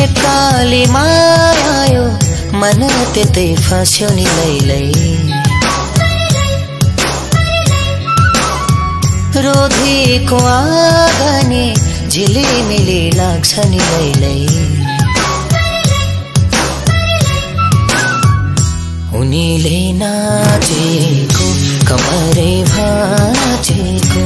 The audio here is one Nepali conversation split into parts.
कालीमा आयो मन त्यतै फस्यो नि लैलै रोधीको आँगने झिलिमिली लाग्छ नि लैलै उनीले नाचेको कमरै भाँचेको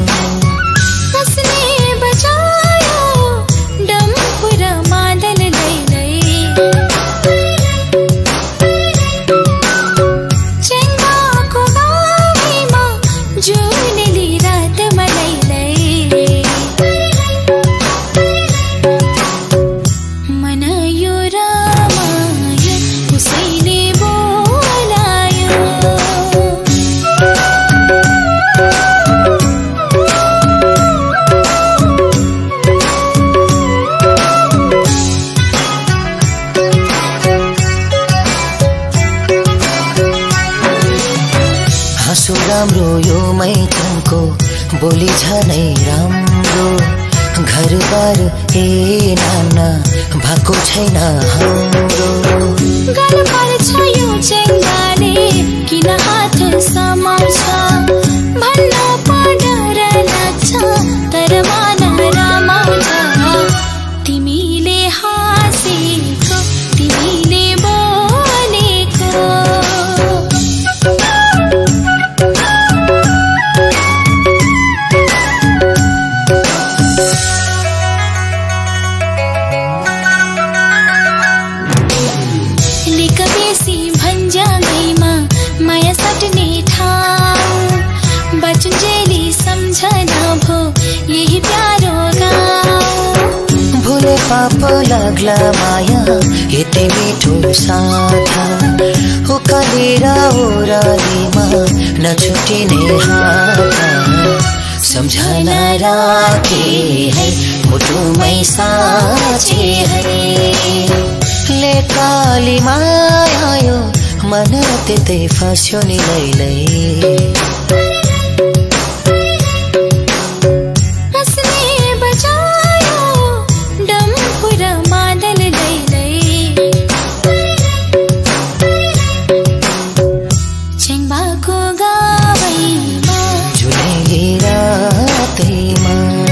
राम्रो यो मैथनको बोली झनै राम्रो घरबार ए नाना भएको छैन हाम्रो गाह्रो पर्छ यो चेङ्गाले किन हात समाउँछ भन्न डर लाग्छ तर मन रमाउँछ तिमीले हाँसेको तिमीले बोलेको यही प्यारो गाउँ भोले पाप लाग्ला माया यति मिठो साथा उकालेर ओरालीमा नछुटिने हात सम्झना राखे है मुटुमै साँचे है ले कालीमा आयो मन त्यतै फस्यो नि लैलै चेङ्बाको गावैमा जुनेली रातैमा